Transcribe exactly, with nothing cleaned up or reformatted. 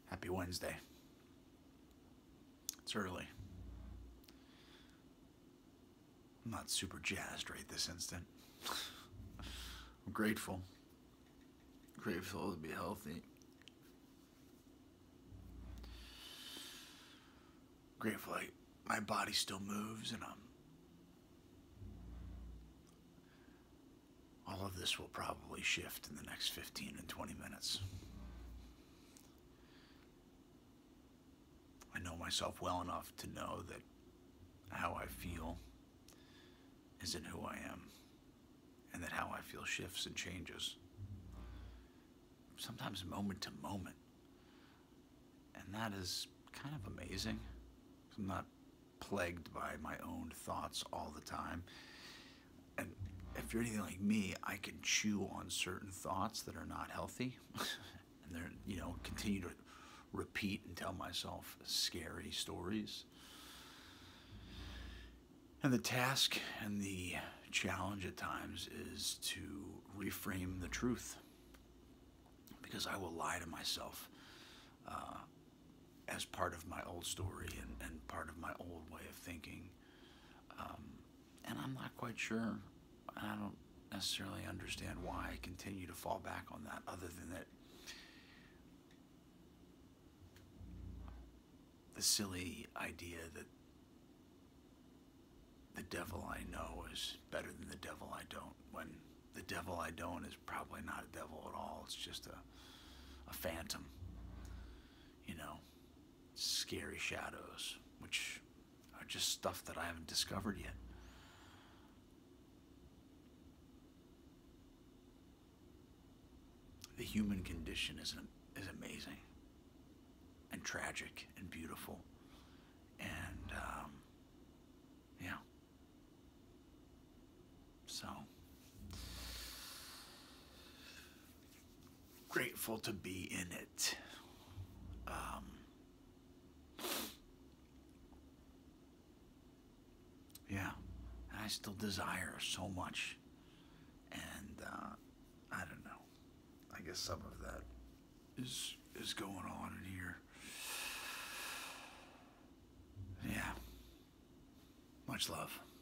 Happy Wednesday. It's early. I'm not super jazzed right this instant. I'm grateful. Grateful to be healthy. Grateful I, my body still moves and I'm. All of this will probably shift in the next fifteen and twenty minutes. I know myself well enough to know that how I feel isn't who I am, and that how I feel shifts and changes, sometimes moment to moment. And that is kind of amazing. I'm not plagued by my own thoughts all the time. And if you're anything like me, I can chew on certain thoughts that are not healthy, and they're, you know, continue to repeat and tell myself scary stories. And the task and the challenge at times is to reframe the truth, because I will lie to myself uh, as part of my old story and, and part of my old way of thinking. Um, and I'm not quite sure. I don't necessarily understand why I continue to fall back on that, other than that the silly idea that the devil I know is better than the devil I don't, when the devil I don't is probably not a devil at all. It's just a, a phantom, you know, scary shadows, which are just stuff that I haven't discovered yet. The human condition is, is amazing and tragic and beautiful, and um, yeah. So, grateful to be in it. Um, yeah, and I still desire so much, and uh, I don't know. I guess some of that is is going on in here. Yeah. Much love.